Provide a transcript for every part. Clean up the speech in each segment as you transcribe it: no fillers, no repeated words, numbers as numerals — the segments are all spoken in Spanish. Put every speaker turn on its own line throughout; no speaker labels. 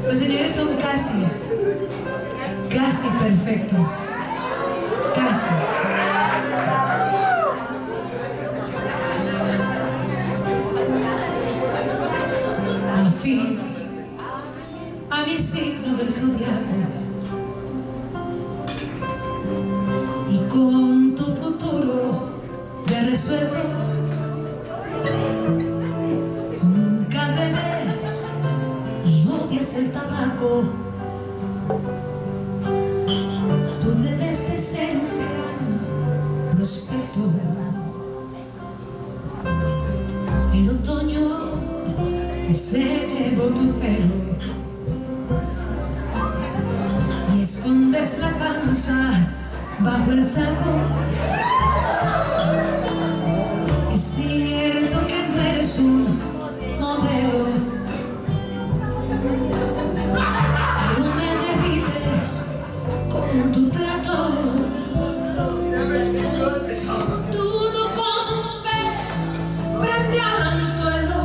Los señores son casi perfectos. Casi. Afín a mi signo del zodiaco y con tu futuro te resuelvo. Nunca bebes y odias el tabaco. Tú debes de ser un gran prospecto. El otoño que se llevó tu pelo y escondes la panza bajo el saco. Es cierto que no eres un modelo, pero me derribes con tu trato. Dudo como un pez frente al anzuelo.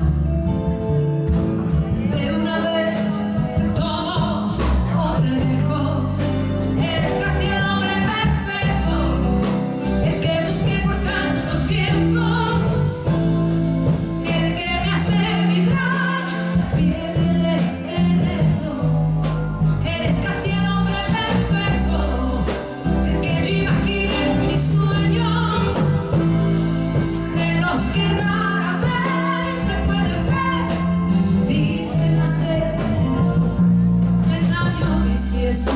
De una vez te tomo o te dejo. Eres casi el hombre perfecto, el que busqué por tanto tiempo, el que me hace vibrar la piel y el esqueleto. Eres casi el hombre perfecto, el que yo imaginé en mis sueños, de los que rara vez se pueden ver. Dicen hacer el daño bisiesto.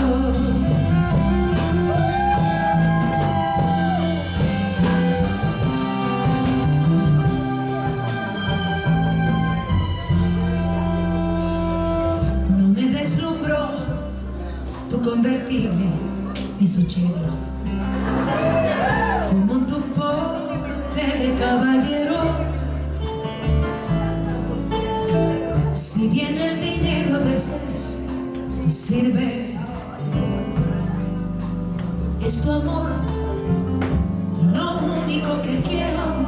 No me deslumbró tu convertible en su chelo, como tu porte de caballero. Si bien el dinero a veces sirve, es tu amor lo único que quiero.